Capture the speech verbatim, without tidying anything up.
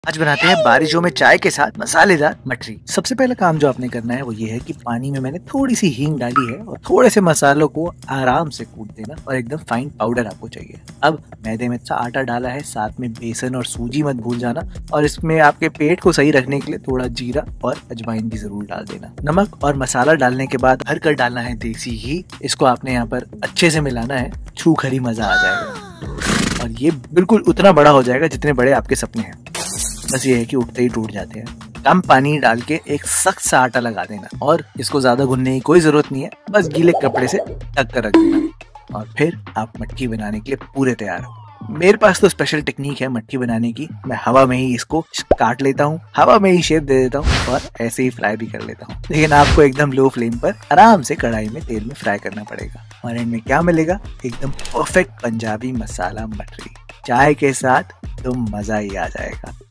आज बनाते हैं बारिशों में चाय के साथ मसालेदार मठरी। सबसे पहला काम जो आपने करना है वो ये है कि पानी में मैंने थोड़ी सी हींग डाली है और थोड़े से मसालों को आराम से कूट देना और एकदम फाइन पाउडर आपको चाहिए। अब मैदे में सा आटा डाला है, साथ में बेसन और सूजी मत भूल जाना, और इसमें आपके पेट को सही रखने के लिए थोड़ा जीरा और अजवाइन भी जरूर डाल देना। नमक और मसाला डालने के बाद भर कर डालना है देसी घी। इसको आपने यहाँ पर अच्छे से मिलाना है, छू खरी मजा आ जाएगा और ये बिल्कुल उतना बड़ा हो जाएगा जितने बड़े आपके सपने हैं। बस ये है कि उठते ही टूट जाते हैं। कम पानी डाल के एक सख्त सा आटा लगा देना और इसको ज्यादा गूंदने की कोई जरूरत नहीं है, बस गीले कपड़े से ढक कर रख देना और फिर आप मटकी बनाने के लिए पूरे तैयार हो। मेरे पास तो स्पेशल टेक्निक है मटकी बनाने की। मैं हवा में ही इसको काट लेता हूँ, हवा में ही शेप दे देता हूँ और ऐसे ही फ्राई भी कर लेता हूँ। लेकिन आपको एकदम लो फ्लेम पर आराम से कढ़ाई में तेल में फ्राई करना पड़ेगा और इनमें क्या मिलेगा, एकदम परफेक्ट पंजाबी मसाला मटरी। चाय के साथ तो मजा ही आ जाएगा।